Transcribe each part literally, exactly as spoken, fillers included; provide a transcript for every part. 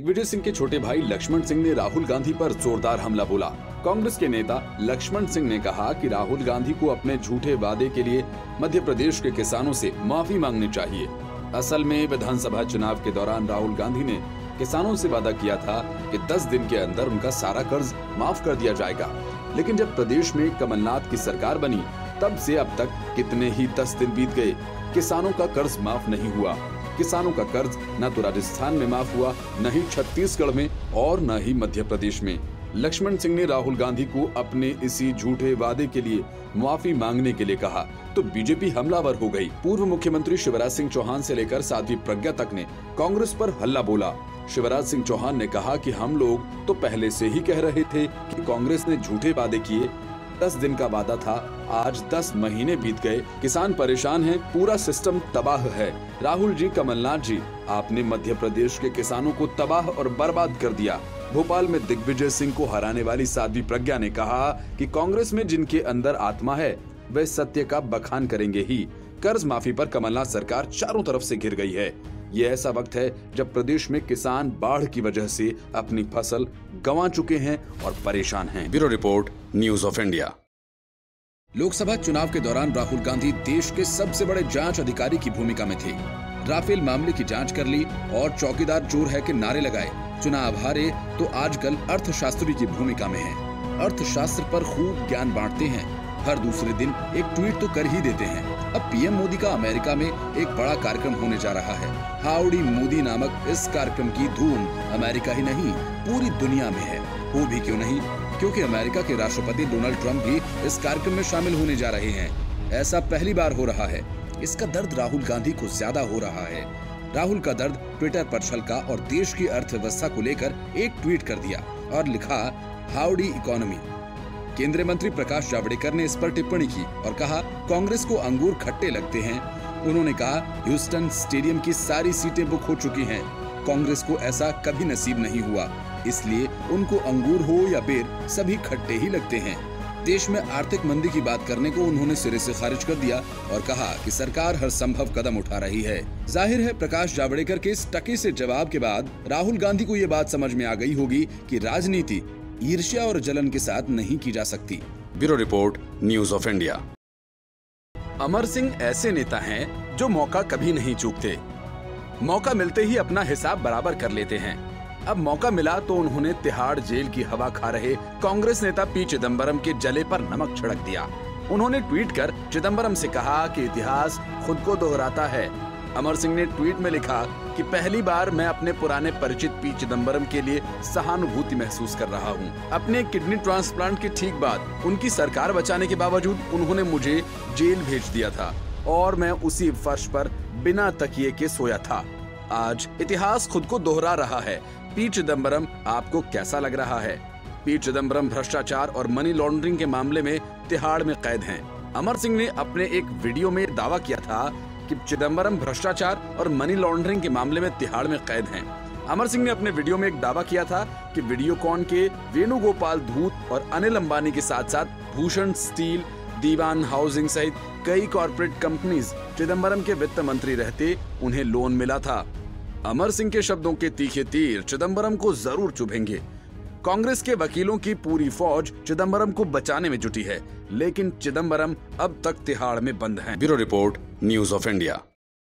दिग्विजय सिंह के छोटे भाई लक्ष्मण सिंह ने राहुल गांधी पर जोरदार हमला बोला। कांग्रेस के नेता लक्ष्मण सिंह ने कहा कि राहुल गांधी को अपने झूठे वादे के लिए मध्य प्रदेश के किसानों से माफी मांगनी चाहिए। असल में विधानसभा चुनाव के दौरान राहुल गांधी ने किसानों से वादा किया था कि दस दिन के अंदर उनका सारा कर्ज माफ कर दिया जाएगा, लेकिन जब प्रदेश में कमलनाथ की सरकार बनी तब से अब तक कितने ही दस दिन बीत गए, किसानों का कर्ज माफ नहीं हुआ। किसानों का कर्ज न तो राजस्थान में माफ हुआ, न ही छत्तीसगढ़ में और न ही मध्य प्रदेश में। लक्ष्मण सिंह ने राहुल गांधी को अपने इसी झूठे वादे के लिए माफी मांगने के लिए कहा तो बीजेपी हमलावर हो गई। पूर्व मुख्यमंत्री शिवराज सिंह चौहान से लेकर साध्वी प्रज्ञा तक ने कांग्रेस पर हल्ला बोला। शिवराज सिंह चौहान ने कहा कि हम लोग तो पहले से ही कह रहे थे कि कांग्रेस ने झूठे वादे किए। दस दिन का वादा था, आज दस महीने बीत गए, किसान परेशान हैं, पूरा सिस्टम तबाह है। राहुल जी, कमलनाथ जी, आपने मध्य प्रदेश के किसानों को तबाह और बर्बाद कर दिया। भोपाल में दिग्विजय सिंह को हराने वाली साध्वी प्रज्ञा ने कहा कि कांग्रेस में जिनके अंदर आत्मा है वे सत्य का बखान करेंगे ही। कर्ज माफी पर कमलनाथ सरकार चारों तरफ से घिर गई है। ये ऐसा वक्त है जब प्रदेश में किसान बाढ़ की वजह से अपनी फसल गंवा चुके हैं और परेशान हैं। Bureau report, news of India. Lok Sabha चुनाव के दौरान राहुल गांधी देश के सबसे बड़े जांच अधिकारी की भूमिका में थे। राफेल मामले की जांच कर ली और चौकीदार चोर है के नारे लगाए। चुनाव हारे तो आजकल अर्थशास्त्री की भूमिका में हैं। अर्थशास्त्र पर खूब ज्ञान बांटते हैं। हर दूसरे दिन एक ट्वीट तो कर ही देते हैं। अब पीएम मोदी का अमेरिका में एक बड़ा कार्यक्रम होने जा रहा है। हाउडी मोदी नामक इस कार्यक्रम की धूम अमेरिका ही नहीं पूरी दुनिया में है। हो भी क्यों नहीं, क्योंकि अमेरिका के राष्ट्रपति डोनाल्ड ट्रंप भी इस कार्यक्रम में शामिल होने जा रहे हैं। ऐसा पहली बार हो रहा है। इसका दर्द राहुल गांधी को ज्यादा हो रहा है। राहुल का दर्द ट्विटर पर छलका और देश की अर्थव्यवस्था को लेकर एक ट्वीट कर दिया और लिखा, हाउडी इकोनॉमी। केंद्रीय मंत्री प्रकाश जावड़ेकर ने इस पर टिप्पणी की और कहा, कांग्रेस को अंगूर खट्टे लगते हैं। उन्होंने कहा, ह्यूस्टन स्टेडियम की सारी सीटें बुक हो चुकी हैं। कांग्रेस को ऐसा कभी नसीब नहीं हुआ, इसलिए उनको अंगूर हो या बेर सभी खट्टे ही लगते हैं। देश में आर्थिक मंदी की बात करने को उन्होंने सिरे से खारिज कर दिया और कहा कि सरकार हर संभव कदम उठा रही है। जाहिर है प्रकाश जावड़ेकर के इस टके से जवाब के बाद राहुल गांधी को ये बात समझ में आ गई होगी कि राजनीति ईर्ष्या और जलन के साथ नहीं की जा सकती। Bureau report, news of India. Amar Singh ऐसे नेता हैं जो मौका कभी नहीं चूकते। मौका मिलते ही अपना हिसाब बराबर कर लेते हैं। अब मौका मिला तो उन्होंने तिहाड़ जेल की हवा खा रहे कांग्रेस नेता पी चिदम्बरम के जले पर नमक छिड़क दिया। उन्होंने ट्वीट कर चिदम्बरम से कहा कि इतिहास खुद को दोहराता है। अमर सिंह ने ट्वीट में लिखा कि पहली बार मैं अपने पुराने परिचित पी चिदम्बरम के लिए सहानुभूति महसूस कर रहा हूं। अपने किडनी ट्रांसप्लांट के ठीक बाद उनकी सरकार बचाने के बावजूद उन्होंने मुझे जेल भेज दिया था और मैं उसी फर्श पर बिना तकिए के सोया था। आज इतिहास खुद को दोहरा रहा है। पी चिदम्बरम आपको कैसा लग रहा है? पी चिदम्बरम भ्रष्टाचार और मनी लॉन्ड्रिंग के मामले में तिहाड़ में कैद हैं। अमर सिंह ने अपने एक वीडियो में दावा किया था कि चिदम्बरम भ्रष्टाचार और मनी लॉन्ड्रिंग के मामले में तिहाड़ में कैद हैं। अमर सिंह ने अपने वीडियो में एक दावा किया था कि वीडियोकॉन के वेणुगोपाल धूत और अनिल अंबानी के साथ साथ भूषण स्टील, दीवान हाउसिंग सहित कई कॉर्पोरेट कंपनीज चिदम्बरम के वित्त मंत्री रहते उन्हें लोन मिला था। अमर सिंह के शब्दों के तीखे तीर चिदम्बरम को जरूर चुभेंगे। कांग्रेस के वकीलों की पूरी फौज चिदम्बरम को बचाने में जुटी है, लेकिन चिदम्बरम अब तक तिहाड़ में बंद हैं। Bureau report, news of India.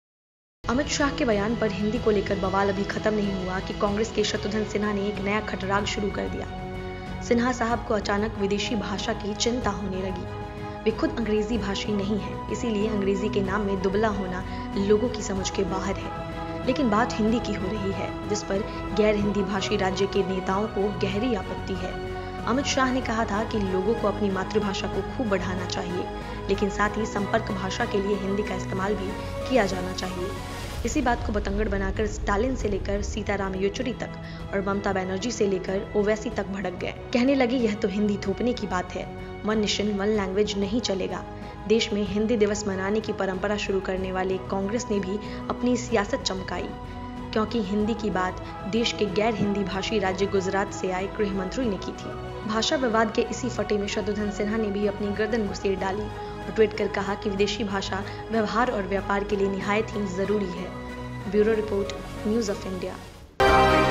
Amit Shah के बयान पर हिंदी को लेकर बवाल अभी खत्म नहीं हुआ कि कांग्रेस के शत्रुघ्न सिन्हा ने एक नया खटराग शुरू कर दिया। सिन्हा साहब को अचानक विदेशी भाषा की चिंता होने लगी। वे खुद अंग्रेजी भाषी नहीं है, इसीलिए अंग्रेजी के नाम में दुबला होना लोगों की समझ के बाहर है। लेकिन बात हिंदी की हो रही है, जिस पर गैर हिंदी भाषी राज्य के नेताओं को गहरी आपत्ति है। अमित शाह ने कहा था कि लोगों को अपनी मातृभाषा को खूब बढ़ाना चाहिए, लेकिन साथ ही संपर्क भाषा के लिए हिंदी का इस्तेमाल भी किया जाना चाहिए। इसी बात को बतंगड़ बनाकर स्टालिन से लेकर सीताराम येचुरी तक और ममता बनर्जी से लेकर ओवैसी तक भड़क गए। कहने लगे यह तो हिंदी थोपने की बात है, वन नेशन वन लैंग्वेज नहीं चलेगा। देश में हिंदी दिवस मनाने की परंपरा शुरू करने वाले कांग्रेस ने भी अपनी सियासत चमकाई, क्योंकि हिंदी की बात देश के गैर हिंदी भाषी राज्य गुजरात से आए गृह मंत्री ने की थी। भाषा विवाद के इसी फटे में शत्रुघ्न सिन्हा ने भी अपनी गर्दन घुसेड़ डाली और ट्वीट कर कहा कि विदेशी भाषा व्यवहार और व्यापार के लिए निहायत ही जरूरी है। Bureau report, news of India.